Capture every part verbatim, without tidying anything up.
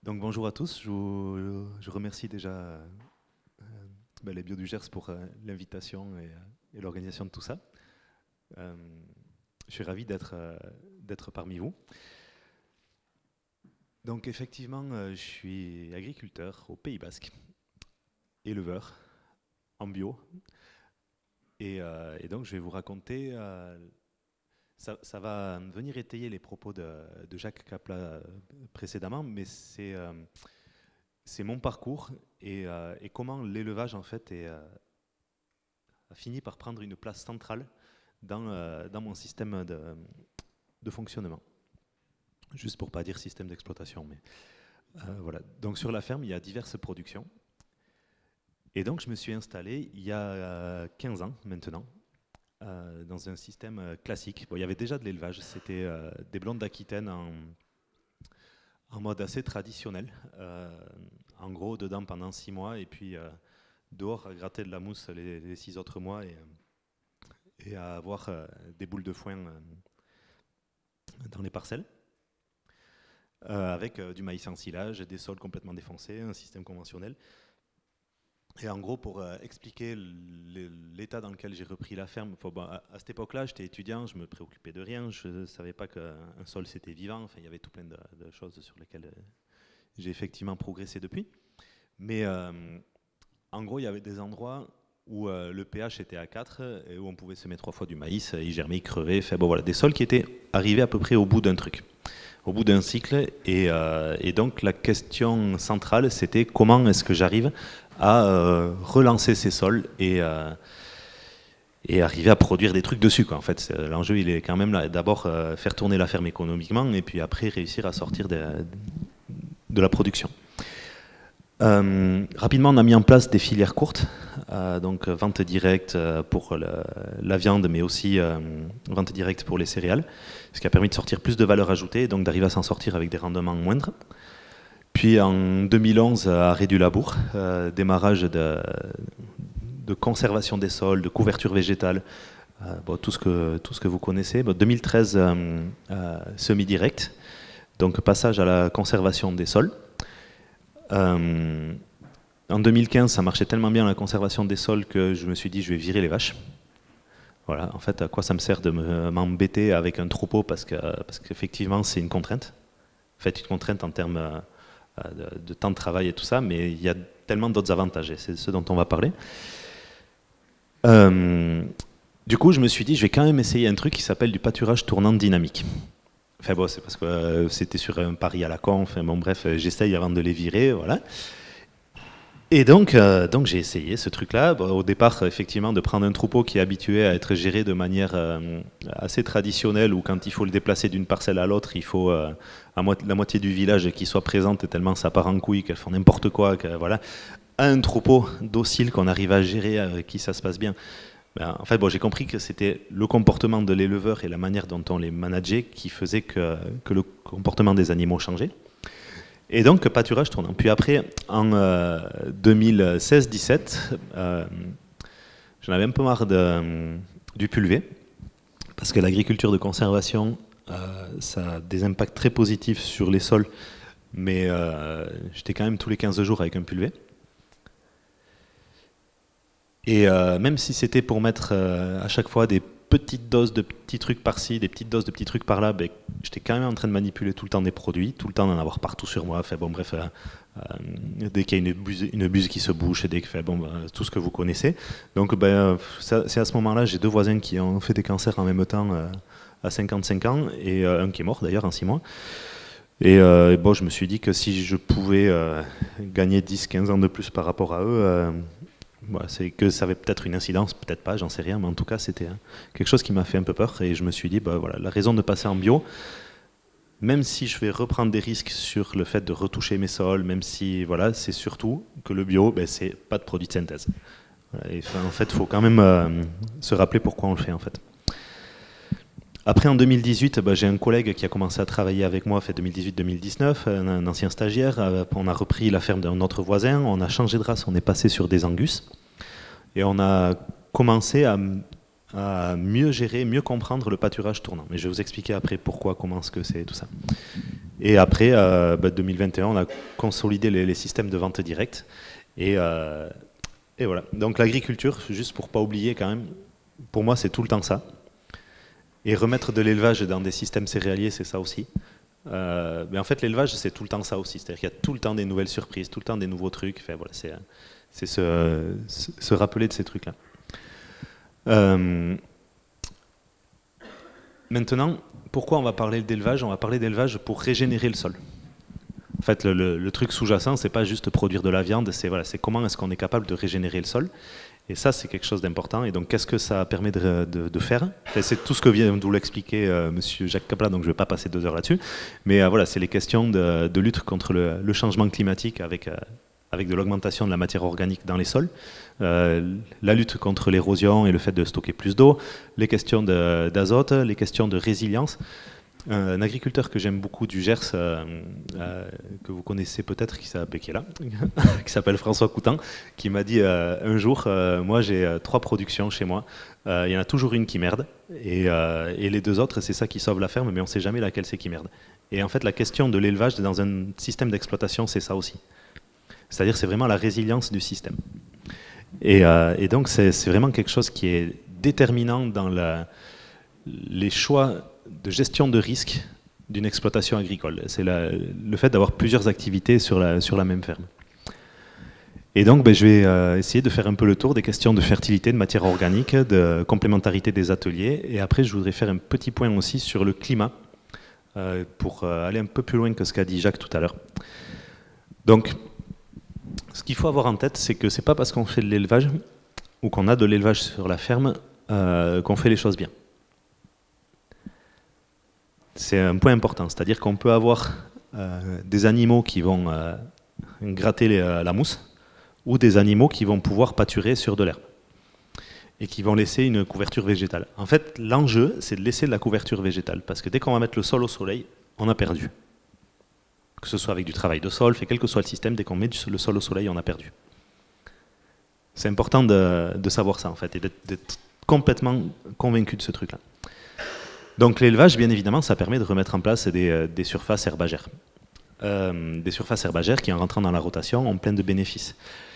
Donc bonjour à tous, je, vous, je remercie déjà euh, ben, les Bio du Gers pour euh, l'invitation et, et l'organisation de tout ça. Euh, je suis ravi d'être euh, d'être parmi vous. Donc effectivement, euh, je suis agriculteur au Pays Basque, éleveur en bio, et, euh, et donc je vais vous raconter, euh, ça, ça va venir étayer les propos de, de Jacques Capla euh, précédemment, mais c'est euh, c'est mon parcours et, euh, et comment l'élevage en fait est, euh, a fini par prendre une place centrale dans, euh, dans mon système de, de fonctionnement. Juste pour ne pas dire système d'exploitation, mais euh, voilà. Donc sur la ferme, il y a diverses productions. Et donc je me suis installé il y a euh, quinze ans maintenant, euh, dans un système euh, classique. Bon, il y avait déjà de l'élevage, c'était euh, des blondes d'Aquitaine en, en mode assez traditionnel. Euh, en gros, dedans pendant six mois, et puis euh, dehors à gratter de la mousse les, les six autres mois, et, et à avoir euh, des boules de foin euh, dans les parcelles. Euh, avec euh, du maïs en silage, des sols complètement défoncés, un système conventionnel. Et en gros, pour euh, expliquer l'état dans lequel j'ai repris la ferme, faut, bon, à, à cette époque-là, j'étais étudiant, je me préoccupais de rien, je ne savais pas qu'un sol c'était vivant, enfin, il y avait tout plein de, de choses sur lesquelles euh, j'ai effectivement progressé depuis. Mais euh, en gros, il y avait des endroits où euh, le pH était à quatre et où on pouvait semer trois fois du maïs, il germait, il crevait, fait, bon, voilà, des sols qui étaient arrivés à peu près au bout d'un truc, au bout d'un cycle. Et, euh, et donc la question centrale, c'était comment est-ce que j'arrive à euh, relancer ces sols et, euh, et arriver à produire des trucs dessus, quoi. En fait, l'enjeu, il est quand même là. D'abord, euh, faire tourner la ferme économiquement, et puis après, réussir à sortir de, de la production. Euh, rapidement, on a mis en place des filières courtes, euh, donc vente directe euh, pour le, la viande, mais aussi euh, vente directe pour les céréales, ce qui a permis de sortir plus de valeur ajoutée, et donc d'arriver à s'en sortir avec des rendements moindres. Puis en deux mille onze, arrêt du labour, euh, démarrage de, de conservation des sols, de couverture végétale, euh, bon, tout, ce que, tout ce que vous connaissez. Bon, deux mille treize, euh, euh, semi-direct, donc passage à la conservation des sols. Euh, en deux mille quinze, ça marchait tellement bien la conservation des sols que je me suis dit je vais virer les vaches. Voilà, en fait, à quoi ça me sert de m'embêter avec un troupeau, parce que parce qu'effectivement c'est une contrainte. En fait, une contrainte en termes de, de temps de travail et tout ça, mais il y a tellement d'autres avantages, et c'est ce dont on va parler. Euh, du coup, je me suis dit je vais quand même essayer un truc qui s'appelle du pâturage tournant dynamique. Enfin bon, c'est parce que euh, c'était sur un pari à la con, enfin bon bref, j'essaye avant de les virer, voilà. Et donc, euh, donc j'ai essayé ce truc-là. Bon, au départ, effectivement, de prendre un troupeau qui est habitué à être géré de manière euh, assez traditionnelle, où quand il faut le déplacer d'une parcelle à l'autre, il faut euh, à mo la moitié du village qui soit présente, tellement ça part en couille, qu'elles font n'importe quoi, que, voilà. À un troupeau docile qu'on arrive à gérer, avec qui ça se passe bien. Ben, en fait, bon, j'ai compris que c'était le comportement de l'éleveur et la manière dont on les manageait qui faisait que, que le comportement des animaux changeait. Et donc, pâturage tournant. Puis après, en euh, deux mille seize dix-sept, euh, j'en avais un peu marre de, du pulvé, parce que l'agriculture de conservation, euh, ça a des impacts très positifs sur les sols, mais euh, j'étais quand même tous les quinze jours avec un pulvé. Et euh, même si c'était pour mettre euh, à chaque fois des petites doses de petits trucs par-ci, des petites doses de petits trucs par-là, ben, j'étais quand même en train de manipuler tout le temps des produits, tout le temps d'en avoir partout sur moi. Fait, bon, bref, euh, euh, dès qu'il y a une buse, une buse qui se bouche, dès que fait, bon, ben, tout ce que vous connaissez. Donc ben, c'est à ce moment-là, j'ai deux voisins qui ont fait des cancers en même temps euh, à cinquante-cinq ans, et euh, un qui est mort d'ailleurs en six mois. Et, euh, et bon, je me suis dit que si je pouvais euh, gagner dix quinze ans de plus par rapport à eux, euh, voilà, c'est que ça avait peut-être une incidence, peut-être pas, j'en sais rien, mais en tout cas c'était hein, quelque chose qui m'a fait un peu peur, et je me suis dit, bah, voilà, la raison de passer en bio, même si je vais reprendre des risques sur le fait de retoucher mes sols, même si, voilà, c'est surtout que le bio, ben, c'est pas de produit de synthèse. Voilà, et, enfin, en fait, il faut quand même euh, se rappeler pourquoi on le fait, en fait. Après, en deux mille dix-huit, bah, j'ai un collègue qui a commencé à travailler avec moi, fait deux mille dix-huit deux mille dix-neuf, un, un ancien stagiaire. Euh, on a repris la ferme d'un autre voisin, on a changé de race, on est passé sur des Angus. Et on a commencé à, à mieux gérer, mieux comprendre le pâturage tournant. Mais je vais vous expliquer après pourquoi, comment, ce que c'est, tout ça. Et après, euh, bah, deux mille vingt et un, on a consolidé les, les systèmes de vente directe. Et, euh, et voilà. Donc l'agriculture, juste pour pas oublier quand même, pour moi c'est tout le temps ça. Et remettre de l'élevage dans des systèmes céréaliers, c'est ça aussi. Euh, mais en fait, l'élevage, c'est tout le temps ça aussi. C'est-à-dire qu'il y a tout le temps des nouvelles surprises, tout le temps des nouveaux trucs. Enfin, voilà, c'est c'est se, se rappeler de ces trucs-là. Euh, maintenant, pourquoi on va parler d'élevage? On va parler d'élevage pour régénérer le sol. En fait, le, le, le truc sous-jacent, c'est pas juste produire de la viande, c'est voilà, c'est comment est-ce qu'on est capable de régénérer le sol. Et ça, c'est quelque chose d'important. Et donc, qu'est-ce que ça permet de, de, de faire? C'est tout ce que vient de vous l'expliquer euh, Monsieur Jacques Capla, donc je ne vais pas passer deux heures là-dessus. Mais euh, voilà, c'est les questions de, de lutte contre le, le changement climatique avec, euh, avec de l'augmentation de la matière organique dans les sols, euh, la lutte contre l'érosion et le fait de stocker plus d'eau, les questions d'azote, les questions de résilience. Un agriculteur que j'aime beaucoup du Gers, euh, euh, que vous connaissez peut-être, qui s'appelle qui s'appelle François Coutan, qui m'a dit euh, un jour, euh, moi j'ai euh, trois productions chez moi, euh, il y en a toujours une qui merde, et, euh, et les deux autres, c'est ça qui sauve la ferme, mais on ne sait jamais laquelle c'est qui merde. Et en fait, la question de l'élevage dans un système d'exploitation, c'est ça aussi. C'est-à-dire, c'est vraiment la résilience du système. Et, euh, et donc, c'est vraiment quelque chose qui est déterminant dans la, les choix de gestion de risque d'une exploitation agricole. C'est le fait d'avoir plusieurs activités sur la, sur la même ferme. Et donc, ben, je vais euh, essayer de faire un peu le tour des questions de fertilité, de matière organique, de complémentarité des ateliers. Et après, je voudrais faire un petit point aussi sur le climat, euh, pour euh, aller un peu plus loin que ce qu'a dit Jacques tout à l'heure. Donc, ce qu'il faut avoir en tête, c'est que c'est pas parce qu'on fait de l'élevage, ou qu'on a de l'élevage sur la ferme, euh, qu'on fait les choses bien. C'est un point important, c'est-à-dire qu'on peut avoir euh, des animaux qui vont euh, gratter les, euh, la mousse, ou des animaux qui vont pouvoir pâturer sur de l'herbe, et qui vont laisser une couverture végétale. En fait, l'enjeu, c'est de laisser de la couverture végétale, parce que dès qu'on va mettre le sol au soleil, on a perdu. Que ce soit avec du travail de sol, fait quel que soit le système, dès qu'on met le sol au soleil, on a perdu. C'est important de, de savoir ça, en fait, et d'être complètement convaincu de ce truc-là. Donc l'élevage, bien évidemment, ça permet de remettre en place des, des surfaces herbagères. Euh, des surfaces herbagères qui, en rentrant dans la rotation, ont plein de bénéfices.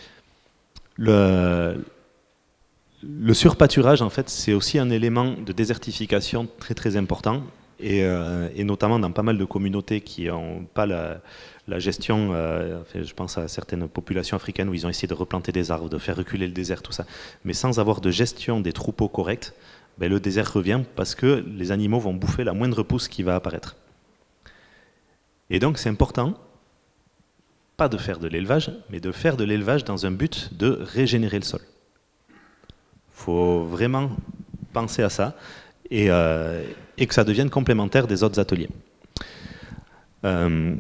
Le, le surpâturage, en fait, c'est aussi un élément de désertification très très important, et, euh, et notamment dans pas mal de communautés qui n'ont pas la, la gestion, euh, enfin, je pense à certaines populations africaines où ils ont essayé de replanter des arbres, de faire reculer le désert, tout ça, mais sans avoir de gestion des troupeaux corrects, ben, le désert revient parce que les animaux vont bouffer la moindre pousse qui va apparaître. Et donc c'est important, pas de faire de l'élevage, mais de faire de l'élevage dans un but de régénérer le sol. Il faut vraiment penser à ça, et, euh, et que ça devienne complémentaire des autres ateliers. Euh,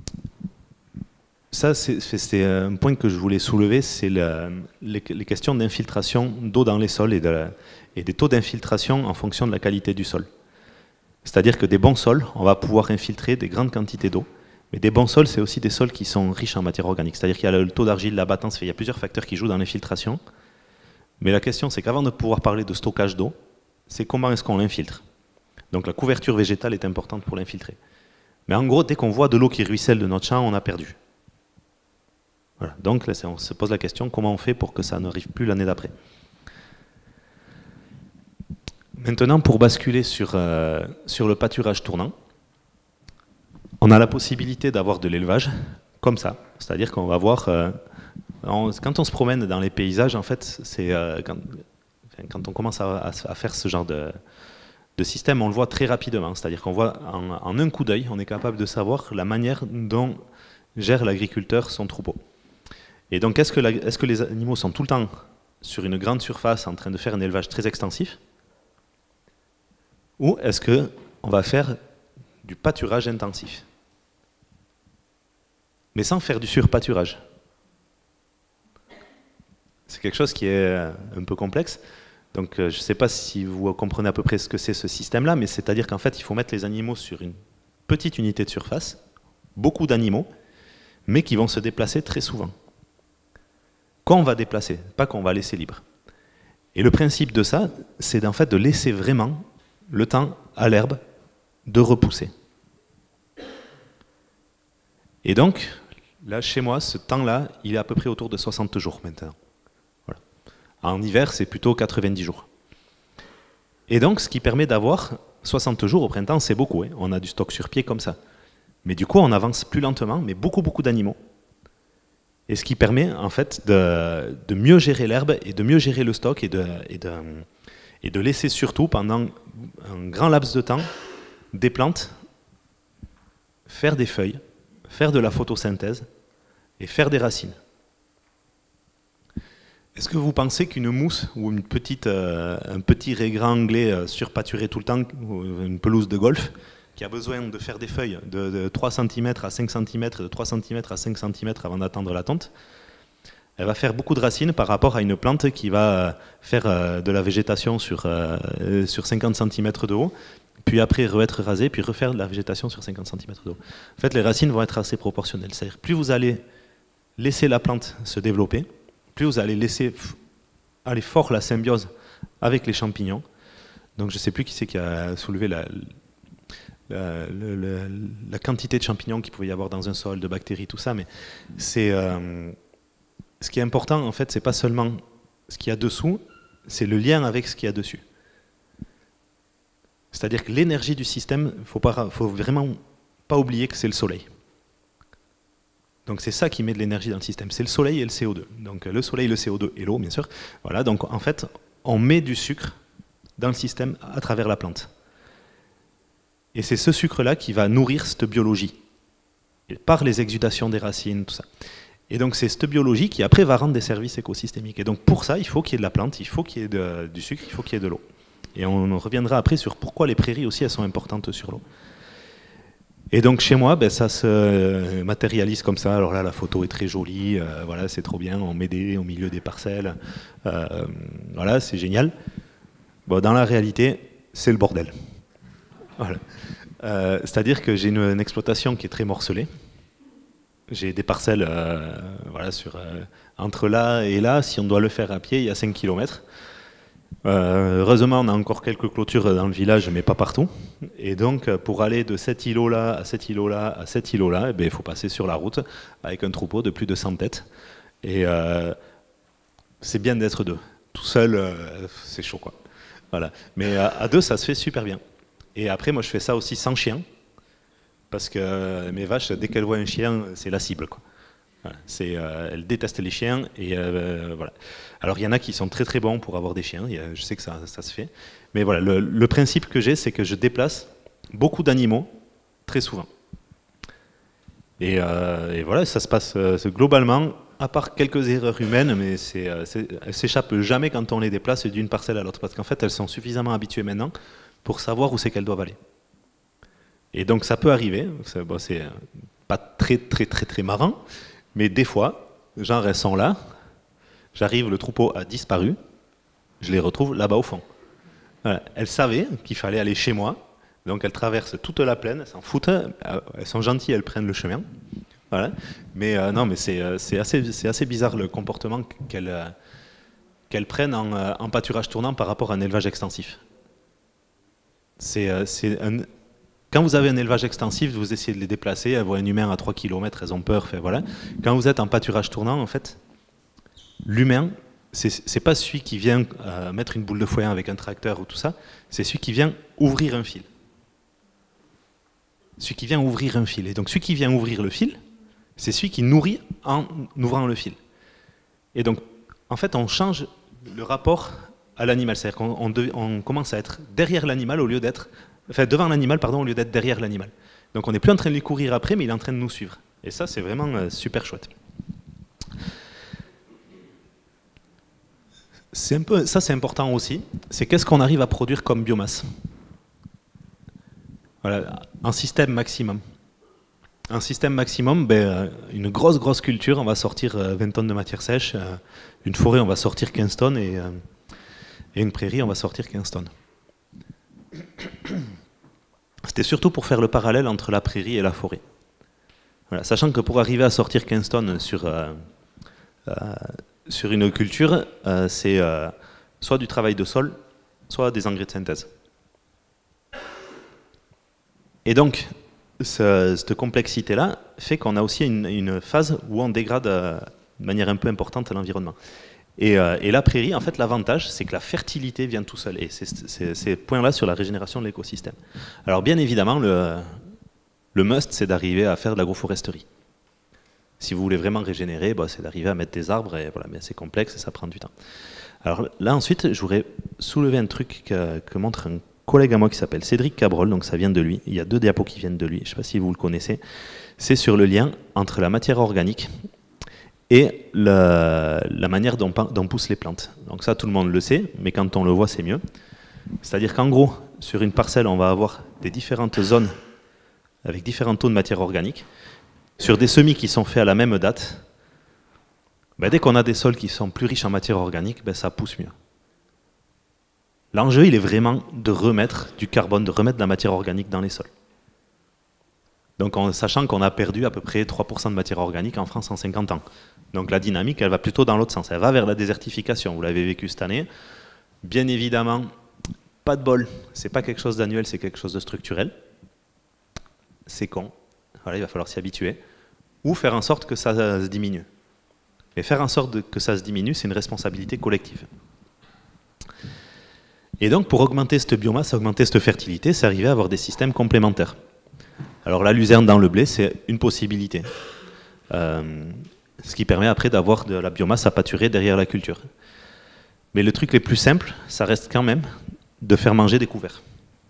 ça, c'est un point que je voulais soulever, c'est les, les questions d'infiltration d'eau dans les sols et, de la, et des taux d'infiltration en fonction de la qualité du sol. C'est-à-dire que des bons sols, on va pouvoir infiltrer des grandes quantités d'eau, mais des bons sols, c'est aussi des sols qui sont riches en matière organique. C'est-à-dire qu'il y a le taux d'argile, la battance, il y a plusieurs facteurs qui jouent dans l'infiltration. Mais la question, c'est qu'avant de pouvoir parler de stockage d'eau, c'est comment est-ce qu'on l'infiltre. Donc la couverture végétale est importante pour l'infiltrer. Mais en gros, dès qu'on voit de l'eau qui ruisselle de notre champ, on a perdu. Voilà. Donc là, on se pose la question, comment on fait pour que ça n'arrive plus l'année d'après. Maintenant, pour basculer sur, euh, sur le pâturage tournant, on a la possibilité d'avoir de l'élevage comme ça. C'est-à-dire qu'on va voir, euh, on, quand on se promène dans les paysages, en fait, c'est euh, quand, quand on commence à, à faire ce genre de, de système, on le voit très rapidement. C'est-à-dire qu'on voit en, en un coup d'œil, on est capable de savoir la manière dont gère l'agriculteur son troupeau. Et donc, est-ce que, est-ce que les animaux sont tout le temps sur une grande surface en train de faire un élevage très extensif? Ou est-ce qu'on va faire du pâturage intensif? Mais sans faire du surpâturage. C'est quelque chose qui est un peu complexe. Donc je ne sais pas si vous comprenez à peu près ce que c'est ce système-là, mais c'est-à-dire qu'en fait, il faut mettre les animaux sur une petite unité de surface, beaucoup d'animaux, mais qui vont se déplacer très souvent. Qu'on va déplacer, pas qu'on va laisser libre. Et le principe de ça, c'est en fait de laisser vraiment le temps à l'herbe de repousser. Et donc, là, chez moi, ce temps-là, il est à peu près autour de soixante jours maintenant. Voilà. En hiver, c'est plutôt quatre-vingt-dix jours. Et donc, ce qui permet d'avoir soixante jours au printemps, c'est beaucoup. Hein. On a du stock sur pied comme ça. Mais du coup, on avance plus lentement, mais beaucoup, beaucoup d'animaux. Et ce qui permet, en fait, de, de mieux gérer l'herbe et de mieux gérer le stock et de, et, de, et de laisser surtout, pendant un grand laps de temps, des plantes faire des feuilles, faire de la photosynthèse et faire des racines. Est-ce que vous pensez qu'une mousse ou une petite, euh, un petit raigrand anglais euh, surpâturé tout le temps, ou une pelouse de golf, qui a besoin de faire des feuilles de, de trois centimètres à cinq centimètres, de trois centimètres à cinq centimètres avant d'attendre la tonte, elle va faire beaucoup de racines par rapport à une plante qui va faire euh, de la végétation sur, euh, sur cinquante centimètres de haut, puis après re-être rasée, puis refaire de la végétation sur cinquante centimètres de haut. En fait, les racines vont être assez proportionnelles. C'est-à-dire plus vous allez laisser la plante se développer, plus vous allez laisser aller fort la symbiose avec les champignons. Donc je ne sais plus qui c'est qui a soulevé la, la, la, la, la quantité de champignons qu'il pouvait y avoir dans un sol, de bactéries, tout ça, mais c'est, euh, ce qui est important, en fait, c'est pas seulement ce qu'il y a dessous, c'est le lien avec ce qu'il y a dessus. C'est-à-dire que l'énergie du système, il ne faut vraiment pas oublier que c'est le soleil. Donc c'est ça qui met de l'énergie dans le système, c'est le soleil et le C O deux. Donc le soleil, le C O deux et l'eau, bien sûr. Voilà, donc en fait, on met du sucre dans le système à travers la plante. Et c'est ce sucre-là qui va nourrir cette biologie, par les exudations des racines, tout ça. Et donc c'est cette biologie qui après va rendre des services écosystémiques. Et donc pour ça, il faut qu'il y ait de la plante, il faut qu'il y ait de, du sucre, il faut qu'il y ait de l'eau. Et on reviendra après sur pourquoi les prairies aussi, elles sont importantes sur l'eau. Et donc chez moi, ben, ça se matérialise comme ça. Alors là, la photo est très jolie, euh, voilà, c'est trop bien, on met des, au milieu des parcelles, euh, voilà, c'est génial. Bon, dans la réalité, c'est le bordel. Voilà. Euh, c'est-à-dire que j'ai une, une exploitation qui est très morcelée. J'ai des parcelles euh, voilà, sur, euh, entre là et là, si on doit le faire à pied, il y a cinq kilomètres. Euh, heureusement, on a encore quelques clôtures dans le village, mais pas partout. Et donc, pour aller de cet îlot-là à cet îlot-là à cet îlot-là, eh bien, il faut passer sur la route avec un troupeau de plus de cent têtes. Et euh, c'est bien d'être deux. Tout seul, euh, c'est chaud, quoi. Voilà. Mais à, à deux, ça se fait super bien. Et après, moi, je fais ça aussi sans chien, parce que mes vaches, dès qu'elles voient un chien, c'est la cible, quoi. Voilà, euh, elles détestent les chiens et euh, voilà. Alors il y en a qui sont très très bons pour avoir des chiens, a, je sais que ça, ça se fait. Mais voilà, le, le principe que j'ai, c'est que je déplace beaucoup d'animaux très souvent. Et, euh, et voilà, ça se passe euh, globalement, à part quelques erreurs humaines, mais c'est, euh, c'est, elles s'échappent jamais quand on les déplace d'une parcelle à l'autre, parce qu'en fait elles sont suffisamment habituées maintenant pour savoir où c'est qu'elles doivent aller. Et donc ça peut arriver, c'est, bon, c'est pas très très très très marrant. Mais des fois, genre elles sont là, j'arrive, le troupeau a disparu, je les retrouve là-bas au fond. Voilà. Elles savaient qu'il fallait aller chez moi, donc elles traversent toute la plaine, elles s'en foutent, elles sont gentilles, elles prennent le chemin. Voilà. Mais euh, non, mais c'est, c'est, assez, c'est assez bizarre le comportement qu'elles, euh, qu'elles prennent en, euh, en pâturage tournant par rapport à un élevage extensif. C'est, euh, c'est un... Quand vous avez un élevage extensif, vous essayez de les déplacer, elles voient un humain à trois kilomètres, elles ont peur, fait, voilà. Quand vous êtes en pâturage tournant, en fait, l'humain, c'est, c'est pas celui qui vient euh, mettre une boule de foin avec un tracteur ou tout ça, c'est celui qui vient ouvrir un fil. Celui qui vient ouvrir un fil. Et donc celui qui vient ouvrir le fil, c'est celui qui nourrit en ouvrant le fil. Et donc, en fait, on change le rapport à l'animal. C'est-à-dire qu'on on de, on commence à être derrière l'animal au lieu d'être... Enfin, devant l'animal, pardon, au lieu d'être derrière l'animal. Donc on n'est plus en train de lui courir après, mais il est en train de nous suivre. Et ça, c'est vraiment euh, super chouette. C'est un peu, ça, c'est important aussi. C'est qu'est-ce qu'on arrive à produire comme biomasse. Voilà, un système maximum. Un système maximum, ben, une grosse, grosse culture, on va sortir vingt tonnes de matière sèche. Une forêt, on va sortir quinze tonnes. Et, et une prairie, on va sortir quinze tonnes. C'était surtout pour faire le parallèle entre la prairie et la forêt. Voilà, sachant que pour arriver à sortir quinze tonnes sur, euh, euh, sur une culture, euh, c'est euh, soit du travail de sol, soit des engrais de synthèse. Et donc, ce, cette complexité-là fait qu'on a aussi une, une phase où on dégrade euh, de manière un peu importante l'environnement. Et, euh, et la prairie, en fait, l'avantage, c'est que la fertilité vient tout seul. Et c'est ces points-là sur la régénération de l'écosystème. Alors, bien évidemment, le, le must, c'est d'arriver à faire de l'agroforesterie. Si vous voulez vraiment régénérer, bah, c'est d'arriver à mettre des arbres, et voilà, mais c'est complexe et ça prend du temps. Alors là, ensuite, je voudrais soulever un truc que, que montre un collègue à moi qui s'appelle Cédric Cabrol, donc ça vient de lui. Il y a deux diapos qui viennent de lui, je ne sais pas si vous le connaissez. C'est sur le lien entre la matière organique et la, la manière dont, dont poussent les plantes. Donc ça, tout le monde le sait, mais quand on le voit, c'est mieux. C'est-à-dire qu'en gros, sur une parcelle, on va avoir des différentes zones avec différents taux de matière organique. Sur des semis qui sont faits à la même date, ben dès qu'on a des sols qui sont plus riches en matière organique, ben ça pousse mieux. L'enjeu, il est vraiment de remettre du carbone, de remettre de la matière organique dans les sols. Donc en sachant qu'on a perdu à peu près trois pour cent de matière organique en France en cinquante ans. Donc la dynamique, elle va plutôt dans l'autre sens. Elle va vers la désertification. Vous l'avez vécu cette année. Bien évidemment, pas de bol. C'est pas quelque chose d'annuel, c'est quelque chose de structurel. C'est con. Voilà, il va falloir s'y habituer. Ou faire en sorte que ça se diminue. Et faire en sorte de, que ça se diminue, c'est une responsabilité collective. Et donc, pour augmenter cette biomasse, augmenter cette fertilité, c'est arriver à avoir des systèmes complémentaires. Alors la luzerne dans le blé, c'est une possibilité. Euh, ce qui permet après d'avoir de la biomasse à pâturer derrière la culture. Mais le truc le plus simple, ça reste quand même de faire manger des couverts.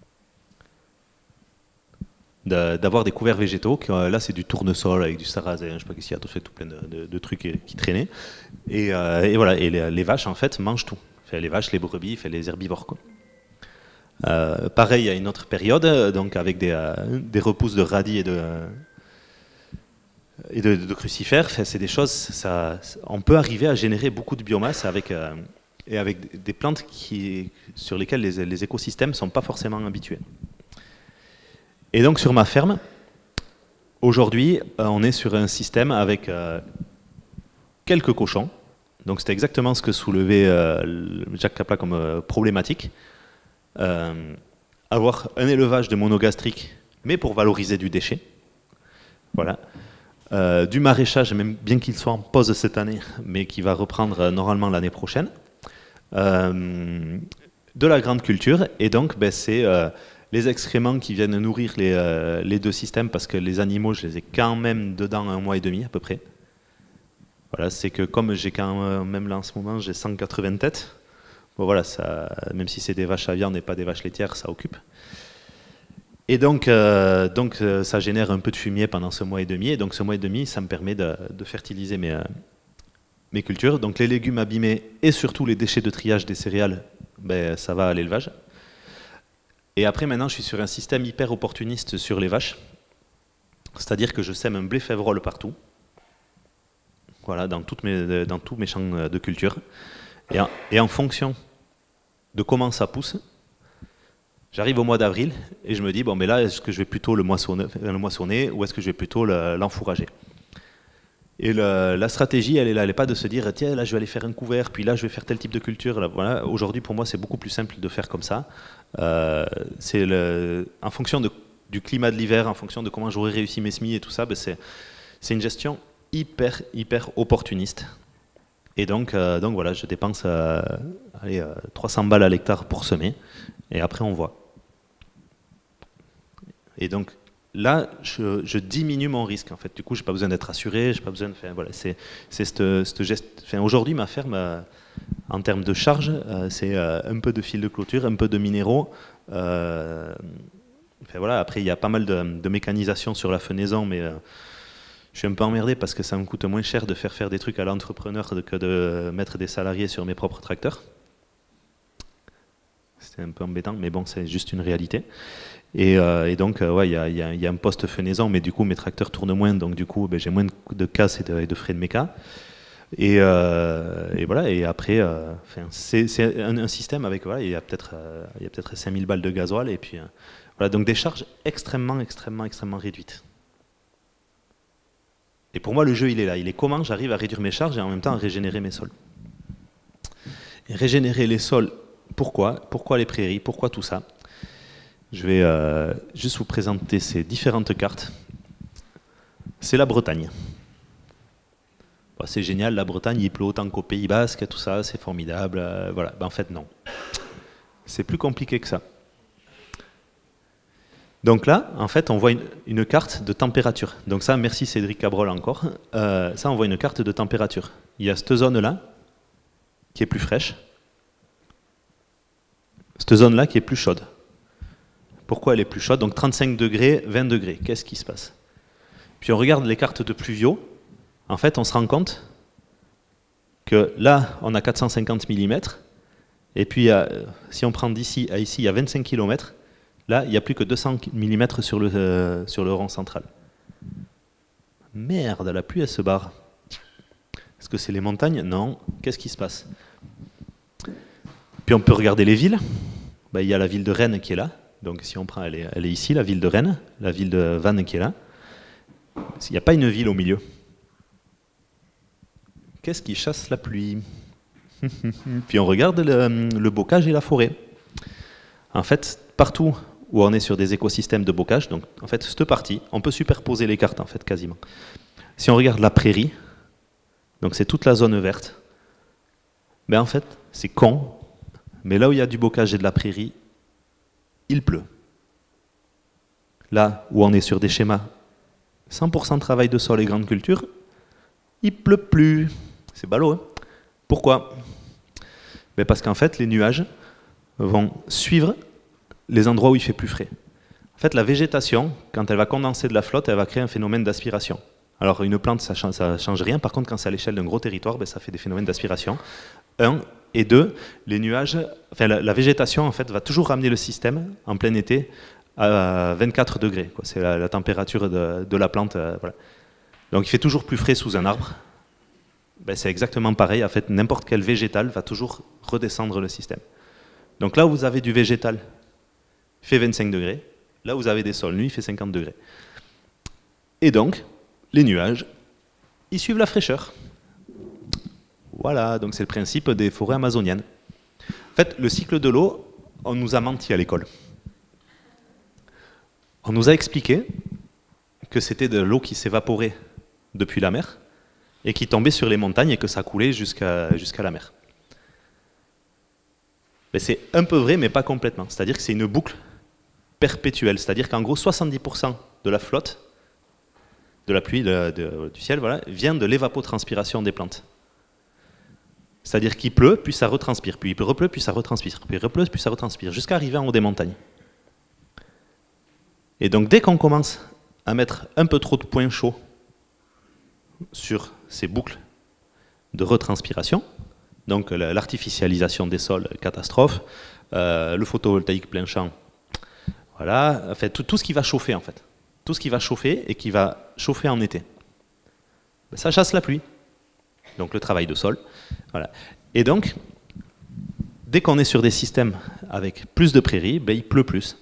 D'avoir des couverts végétaux, qui, là c'est du tournesol avec du sarrasin, je ne sais pas qu'est-ce qu'il y a, tout, fait, tout plein de, de, de trucs qui traînaient. Et, euh, et voilà, et les, les vaches en fait mangent tout. Fait, les vaches, les brebis, fait, les herbivores, quoi. Euh, pareil, il y a une autre période, donc avec des, euh, des repousses de radis et de, euh, et de, de crucifères. C'est des choses, ça, on peut arriver à générer beaucoup de biomasse avec, euh, et avec des plantes qui, sur lesquelles les, les écosystèmes ne sont pas forcément habitués. Et donc sur ma ferme, aujourd'hui, euh, on est sur un système avec euh, quelques cochons. Donc c'était exactement ce que soulevait euh, Jacques Kaplan comme euh, problématique. Euh, avoir un élevage de monogastriques, mais pour valoriser du déchet. Voilà. Euh, du maraîchage, même bien qu'il soit en pause cette année, mais qui va reprendre euh, normalement l'année prochaine. Euh, de la grande culture, et donc ben, c'est euh, les excréments qui viennent nourrir les, euh, les deux systèmes, parce que les animaux, je les ai quand même dedans un mois et demi à peu près. Voilà, c'est que comme j'ai quand même là en ce moment, j'ai cent quatre-vingts têtes. Bon, voilà, ça, même si c'est des vaches à viande et pas des vaches laitières, ça occupe. Et donc, euh, donc euh, ça génère un peu de fumier pendant ce mois et demi. Et donc ce mois et demi, ça me permet de, de fertiliser mes, euh, mes cultures. Donc les légumes abîmés et surtout les déchets de triage des céréales, ben, ça va à l'élevage. Et après, maintenant, je suis sur un système hyper opportuniste sur les vaches. C'est-à-dire que je sème un blé févrole partout. Voilà, dans, toutes mes, dans tous mes champs de culture. Et en, et en fonction de comment ça pousse, j'arrive au mois d'avril et je me dis, bon, mais là, est-ce que je vais plutôt le moissonner, le moissonner ou est-ce que je vais plutôt l'enfourrager? Et le, la stratégie, elle est là, elle n'est pas de se dire, tiens, là, je vais aller faire un couvert, puis là, je vais faire tel type de culture. Voilà. Aujourd'hui, pour moi, c'est beaucoup plus simple de faire comme ça. Euh, c'est en fonction de, du climat de l'hiver, en fonction de comment j'aurais réussi mes semis et tout ça, ben c'est une gestion hyper, hyper opportuniste. Et donc, euh, donc voilà, je dépense euh, allez, euh, trois cents balles à l'hectare pour semer, et après on voit. Et donc là, je, je diminue mon risque en fait. Du coup, j'ai pas besoin d'être assuré, j'ai pas besoin de faire. Voilà, c'est ce geste. Enfin, aujourd'hui, ma ferme, euh, en termes de charge, euh, c'est euh, un peu de fil de clôture, un peu de minéraux. Euh, enfin, voilà. Après, il y a pas mal de, de mécanisation sur la fenaison, mais euh, je suis un peu emmerdé parce que ça me coûte moins cher de faire faire des trucs à l'entrepreneur que de mettre des salariés sur mes propres tracteurs. C'est un peu embêtant, mais bon, c'est juste une réalité. Et, euh, et donc, euh, ouais, il y a, y a, y a un poste fenaison, mais du coup, mes tracteurs tournent moins, donc du coup, ben, j'ai moins de, de casse et de, et de frais de méca. Et, euh, et voilà, et après, euh, c'est un, un système avec, voilà, il y a peut-être euh, peut-être cinq mille balles de gasoil, et puis, euh, voilà, donc des charges extrêmement, extrêmement, extrêmement réduites. Et pour moi, le jeu, il est là. Il est comment j'arrive à réduire mes charges et en même temps à régénérer mes sols. Et régénérer les sols, pourquoi? Pourquoi les prairies? Pourquoi tout ça? Je vais euh, juste vous présenter ces différentes cartes. C'est la Bretagne. Bon, c'est génial, la Bretagne, il pleut autant qu'au Pays Basque, tout ça, c'est formidable. Euh, voilà. Ben, en fait, non. C'est plus compliqué que ça. Donc là, en fait, on voit une, une carte de température. Donc ça, merci Cédric Cabrol encore. Euh, ça, on voit une carte de température. Il y a cette zone-là qui est plus fraîche. Cette zone-là qui est plus chaude. Pourquoi elle est plus chaude? Donc trente-cinq degrés, vingt degrés. Qu'est-ce qui se passe? Puis on regarde les cartes de pluviaux. En fait, on se rend compte que là, on a quatre cent cinquante millimètres. Et puis, euh, si on prend d'ici à ici, il y a vingt-cinq kilomètres. Là, il n'y a plus que deux cents millimètres sur le, euh, sur le rond central. Merde, la pluie, elle se barre. Est-ce que c'est les montagnes? Non. Qu'est-ce qui se passe? Puis on peut regarder les villes. Ben, il y a la ville de Rennes qui est là. Donc si on prend, elle est, elle est ici, la ville de Rennes. La ville de Vannes qui est là. Il n'y a pas une ville au milieu. Qu'est-ce qui chasse la pluie? Puis on regarde le, le bocage et la forêt. En fait, partout où on est sur des écosystèmes de bocage, donc en fait, cette partie, on peut superposer les cartes en fait quasiment. Si on regarde la prairie, donc c'est toute la zone verte, ben en fait, c'est con, mais là où il y a du bocage et de la prairie, il pleut. Là où on est sur des schémas cent pour cent travail de sol et grande culture, il pleut plus. C'est ballot, hein? Pourquoi? Ben parce qu'en fait, les nuages vont suivre les endroits où il fait plus frais. En fait, la végétation, quand elle va condenser de la flotte, elle va créer un phénomène d'aspiration. Alors, une plante, ça change, ça change rien. Par contre, quand c'est à l'échelle d'un gros territoire, ben, ça fait des phénomènes d'aspiration. Un. Et deux, les nuages, enfin, la, la végétation, en fait, va toujours ramener le système, en plein été, à vingt-quatre degrés. C'est la, la température de, de la plante. Euh, voilà. Donc, il fait toujours plus frais sous un arbre. Ben, c'est exactement pareil. En fait, n'importe quel végétal va toujours redescendre le système. Donc là où vous avez du végétal, il fait vingt-cinq degrés. Là où vous avez des sols nus, il fait cinquante degrés. Et donc, les nuages, ils suivent la fraîcheur. Voilà, donc c'est le principe des forêts amazoniennes. En fait, le cycle de l'eau, on nous a menti à l'école. On nous a expliqué que c'était de l'eau qui s'évaporait depuis la mer et qui tombait sur les montagnes et que ça coulait jusqu'à jusqu'à la mer. C'est un peu vrai, mais pas complètement. C'est-à-dire que c'est une boucle perpétuelle. C'est-à-dire qu'en gros, soixante-dix pour cent de la flotte, de la pluie, de, de, du ciel, voilà, vient de l'évapotranspiration des plantes. C'est-à-dire qu'il pleut, puis ça retranspire, puis il repleut, puis ça retranspire, puis il repleut, puis ça retranspire, jusqu'à arriver en haut des montagnes. Et donc, dès qu'on commence à mettre un peu trop de points chauds sur ces boucles de retranspiration, donc l'artificialisation des sols, catastrophe, euh, le photovoltaïque plein champ, voilà, en fait, tout, tout ce qui va chauffer en fait. Tout ce qui va chauffer et qui va chauffer en été. Ça chasse la pluie. Donc le travail de sol. Voilà. Et donc, dès qu'on est sur des systèmes avec plus de prairies, ben, il pleut plus.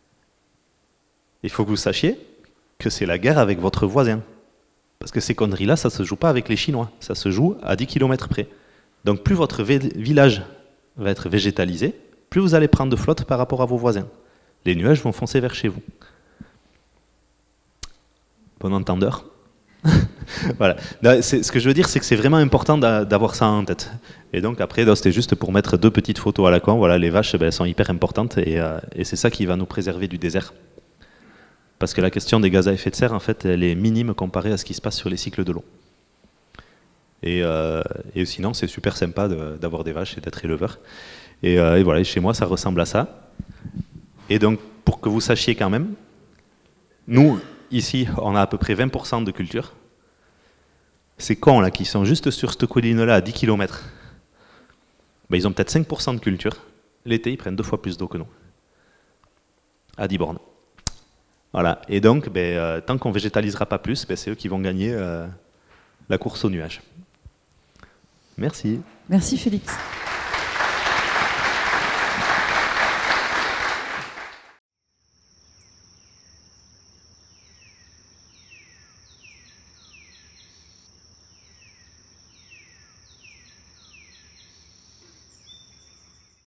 Il faut que vous sachiez que c'est la guerre avec votre voisin. Parce que ces conneries-là, ça ne se joue pas avec les Chinois. Ça se joue à dix kilomètres près. Donc plus votre village va être végétalisé, plus vous allez prendre de flotte par rapport à vos voisins. Les nuages vont foncer vers chez vous. Bon entendeur. Voilà. Ce que je veux dire, c'est que c'est vraiment important d'avoir ça en tête. Et donc après, c'était juste pour mettre deux petites photos à la con. Voilà, les vaches, ben, elles sont hyper importantes et, euh, et c'est ça qui va nous préserver du désert. Parce que la question des gaz à effet de serre, en fait, elle est minime comparée à ce qui se passe sur les cycles de l'eau. Et, euh, et sinon, c'est super sympa d'avoir de, des vaches et d'être éleveur. Et, euh, et voilà, et chez moi, ça ressemble à ça. Et donc, pour que vous sachiez quand même, nous, ici, on a à peu près vingt pour cent de culture. Ces cons là qui sont juste sur cette colline-là à dix kilomètres, ben, ils ont peut-être cinq pour cent de culture. L'été, ils prennent deux fois plus d'eau que nous. À dix bornes. Voilà. Et donc, ben, euh, tant qu'on végétalisera pas plus, ben, c'est eux qui vont gagner euh, la course aux nuages. Merci. Merci Félix.